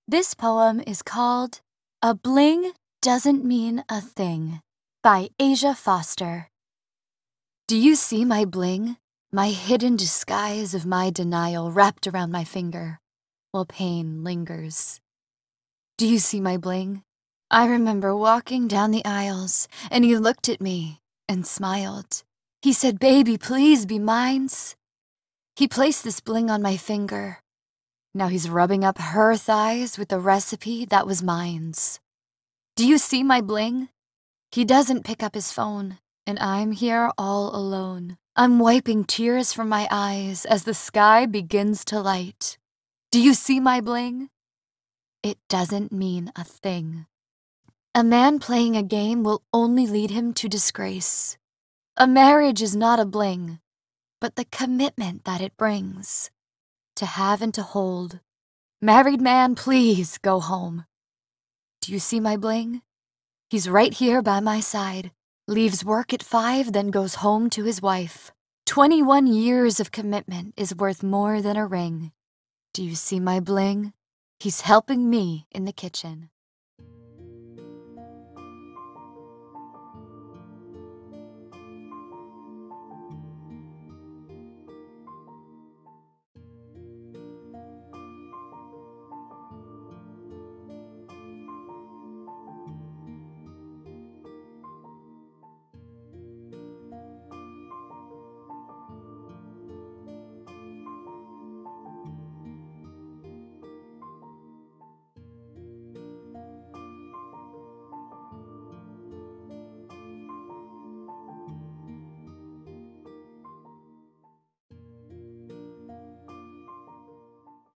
This poem is called A Bling Doesn't Mean a Thing by Ashia Foster. Do you see my bling? My hidden disguise of my denial wrapped around my finger while pain lingers. Do you see my bling? I remember walking down the aisles and he looked at me and smiled. He said, "Baby, please be mine's." He placed this bling on my finger. Now he's rubbing up her thighs with the recipe that was mine's. Do you see my bling? He doesn't pick up his phone, and I'm here all alone. I'm wiping tears from my eyes as the sky begins to light. Do you see my bling? It doesn't mean a thing. A man playing a game will only lead him to disgrace. A marriage is not a bling, but the commitment that it brings. To have and to hold. Married man, please go home. Do you see my bling? He's right here by my side. Leaves work at 5, then goes home to his wife. 21 years of commitment is worth more than a ring. Do you see my bling? He's helping me in the kitchen.